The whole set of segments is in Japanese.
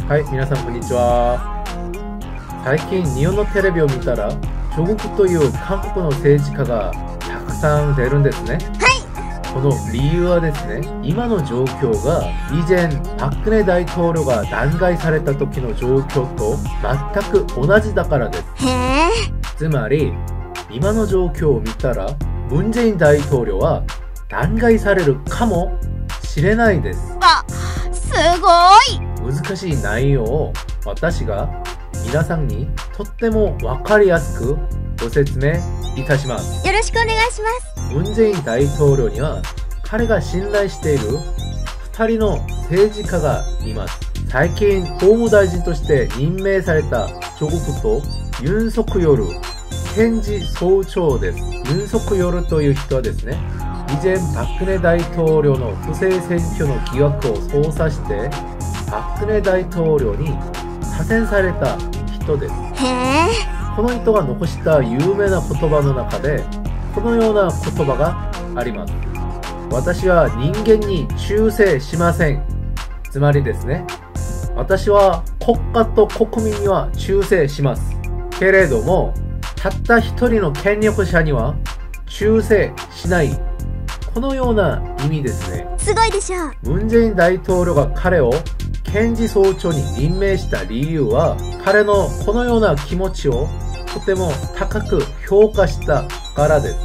はい、皆さんこんにちは。最近日本のテレビを見たら、チョゴクという韓国の政治家がたくさん出るんですね。この理由はですね、今の状況が以前パク・クネ大統領が弾劾された時の状況と全く同じだからです。つまり、今の状況を見たら、ムン・ジェイン大統領は弾劾されるかもしれないです。 すごい！ 難しい内容を私が皆さんにとってもわかりやすくご説明いたします。 よろしくお願いします。 ムン・ジェイン大統領には彼が信頼している2人の政治家がいます。最近法務大臣として任命されたチョゴクとユン・ソクヨル検事総長です。ユン・ソクヨルという人はですね、以前パク・クネ大統領の不正選挙の疑惑を捜査してパク・クネ大統領に左遷された人です。この人が残した有名な言葉の中でこのような言葉があります。私は人間に忠誠しません。つまりですね、私は国家と国民には忠誠します。けれども、たった一人の権力者には忠誠しない。このような意味ですね。 すごいでしょう。 ムン・ジェイン大統領が彼を検事総長に任命した理由は、彼のこのような気持ちをとても高く評価したからです。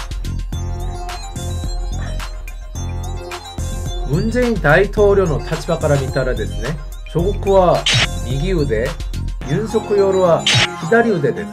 ムン・ジェイン大統領の立場から見たらですね、チョゴクは右腕、ユン・ソクヨルは左腕です。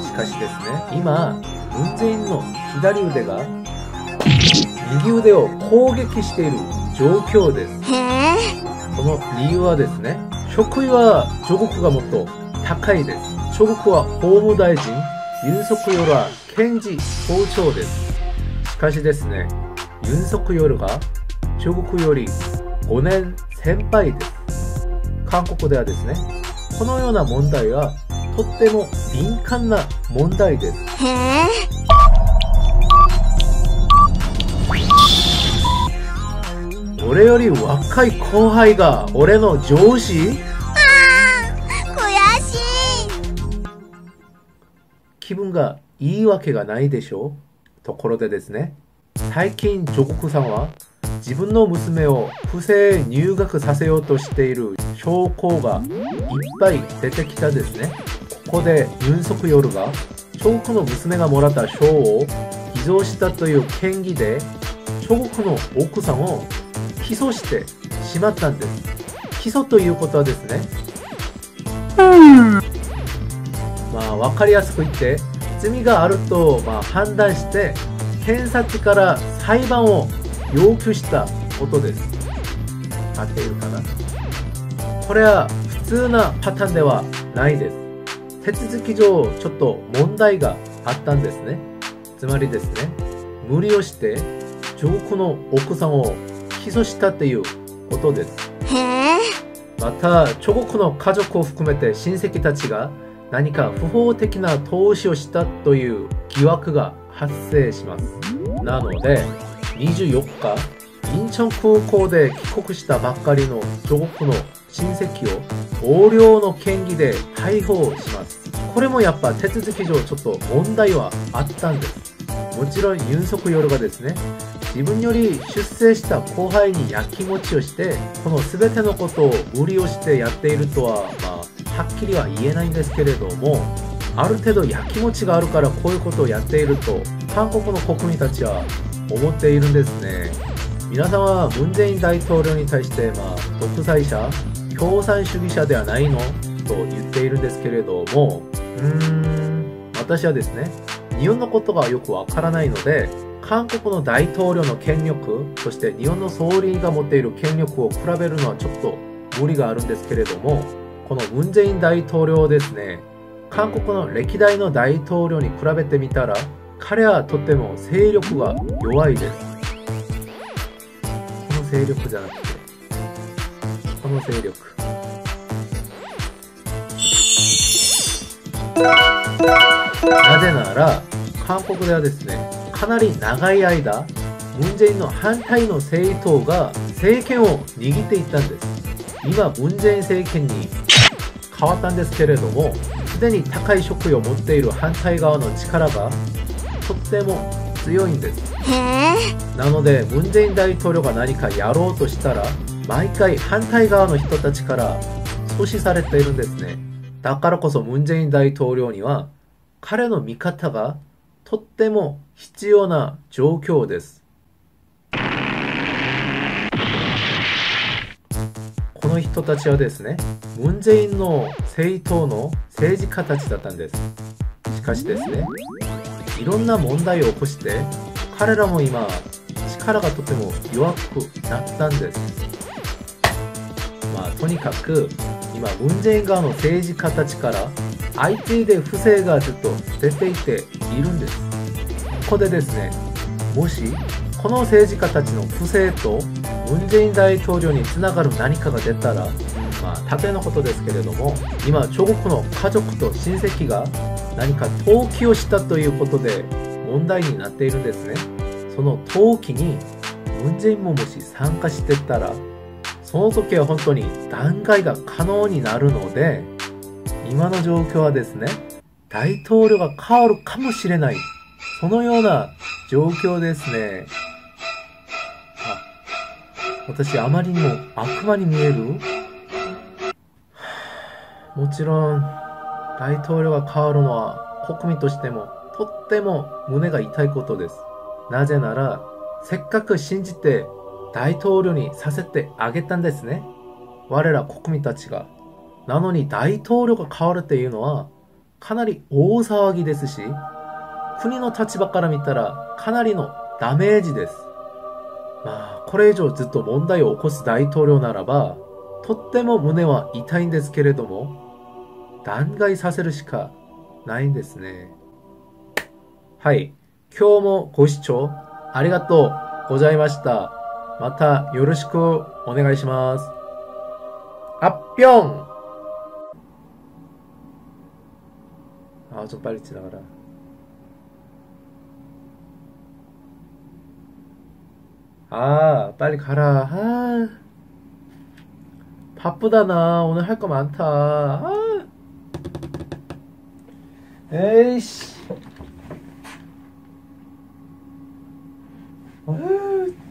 しかしですね、今、ムン・ジェインの左腕が右腕を攻撃している状況です。その理由はですね、職位はチョゴクがもっと高いです。チョゴクは法務大臣、ユン・ソクヨルは検事総長です。しかしですね、ユン・ソクヨルがチョゴクより5年先輩です。韓国ではですね、このような問題はとっても敏感な問題です。俺より若い後輩が俺の上司？ 悔しい。 気分がいいわけがないでしょう。ところでですね、最近チョゴクさんは自分の娘を不正入学させようとしている証拠がいっぱい出てきたですね。ここでユン・ソクヨルがチョゴクの娘がもらった賞を偽造したという嫌疑でチョゴクの奥さんを起訴してしまったんです。起訴ということはですね、わかりやすく言って罪があると判断して検察から裁判を要求したことです。合っているかな？これは普通なパターンではないです。手続き上ちょっと問題があったんですね。つまりですね、無理をしてチョゴクの奥さんを起訴したということです。また、チョゴクの家族を含めて親戚たちが何か不法的な投資をしたという疑惑が発生します。なので、24日、インチョン空港で帰国したばっかりのチョゴクの親戚を横領の嫌疑で逮捕します。これもやっぱ手続き上ちょっと問題はあったんです。もちろんユン・ソクヨルがですね、自分より出世した後輩にやきもちをして、この全てのことを無理をしてやっているとは、はっきりは言えないんですけれども、ある程度やきもちがあるからこういうことをやっていると、韓国の国民たちは思っているんですね。皆さんはムン・ジェイン大統領に対して、独裁者、共産主義者ではないのと言っているんですけれども、私はですね、日本のことがよくわからないので、韓国の大統領の権力、そして日本の総理が持っている権力を比べるのはちょっと無理があるんですけれども、このムン・ジェイン大統領ですね、韓国の歴代の大統領に比べてみたら、彼はとても勢力が弱いです。この勢力じゃなくて、この勢力。なぜなら、韓国ではですね、かなり長い間、ムン・ジェインの反対の政党が政権を握っていったんです。 今ムン・ジェイン政権に変わったんですけれども、すでに高い職位を持っている反対側の力がとっても強いんです。なのでムン・ジェイン大統領が何かやろうとしたら毎回反対側の人たちから阻止されているんですね。だからこそムン・ジェイン大統領には彼の味方がとっても必要な状況です。この人たちはですね、ムン・ジェインの政党の政治家たちだったんです。しかしですね、いろんな問題を起こして彼らも今力がとても弱くなったんです。とにかく今ムン・ジェイン側の政治家たちから相次いで不正がずっと出ていているんです。ここでですね、もしこの政治家たちの不正とムン・ジェイン大統領につながる何かが出たら、例えのことですけれども、今中国の家族と親戚が何か投機をしたということで問題になっているんですね。その投機にムン・ジェインももし参加してたら、その時は本当に弾劾が可能になるので、今の状況はですね、大統領が変わるかもしれない、そのような状況ですね。私あまりにも悪魔に見える？もちろん大統領が変わるのは国民としてもとっても胸が痛いことです。なぜならせっかく信じて大統領にさせてあげたんですね、我ら国民たちが。なのに大統領が変わるっていうのはかなり大騒ぎですし、国の立場から見たらかなりのダメージです。これ以上ずっと問題を起こす大統領ならばとっても胸は痛いんですけれども、弾劾させるしかないんですね。はい、今日もご視聴ありがとうございました。またよろしくお願いします。あっぴょん。좀 빨리 지나가라. 빨리 가라. 바쁘다 나. 오늘 할 거 많다. 에이씨.